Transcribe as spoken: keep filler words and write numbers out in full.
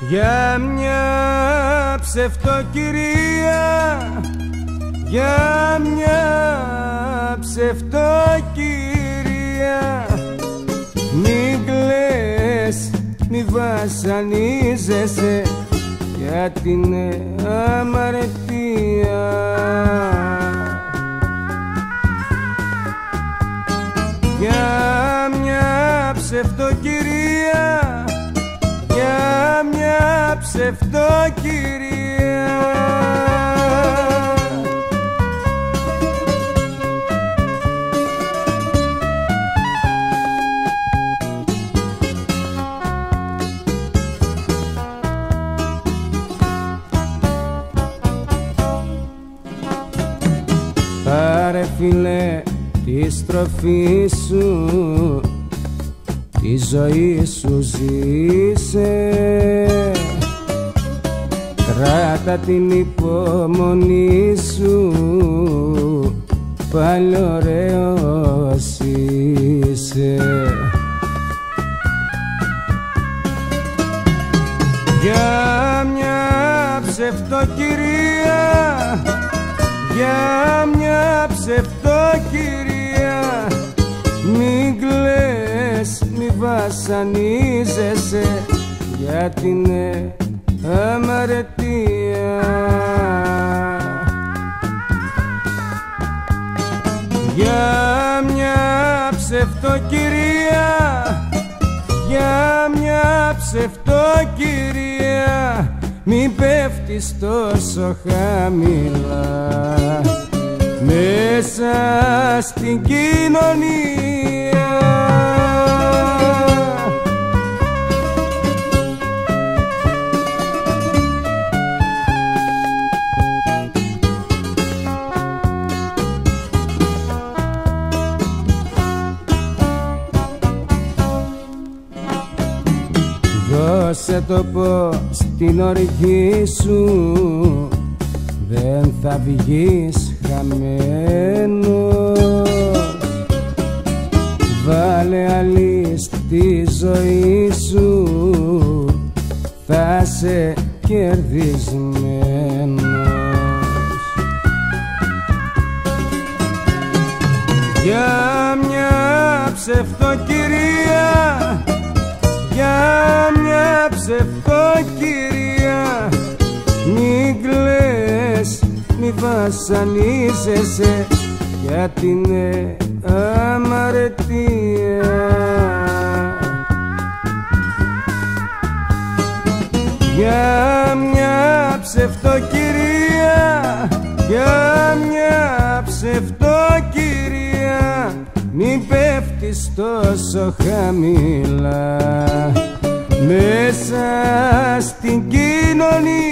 για μια ψευτοκυρία, για μια ψευτοκυρία. Μην κλαις, μη βασανίζεσαι για την αμαρτία. Για μια ψευτοκυρία, για μια ψευτοκυρία. Πάρε φίλε τη στροφή σου, τη ζωή σου ζήσε, κράτα την υπομονή σου, πάλι ωραίος είσαι. Για μια ψευτοκυρία, για μια ψευτοκυρία. Μην κλαις, μη βασανίζεσαι για την αμαρτία. Για μια ψευτοκυρία, για μια ψευτοκυρία. Μην πέφτεις τόσο χαμηλά μέσα στην κοινωνία. Δώσε το πως στην οργή σου δεν θα βγεις χαμένος. Βάλε άλλη στη ζωή σου, θα σε κερδισμένος. Για μια ψευτοκυρία, για μια ψευτοκυρία. Μην κλαις, μη βασανίζεσαι για την αμαρτία. Για μια ψευτοκυρία, για μια ψευτοκυρία. Μην πέφτεις τόσο χαμηλά μέσα στην κοινωνία.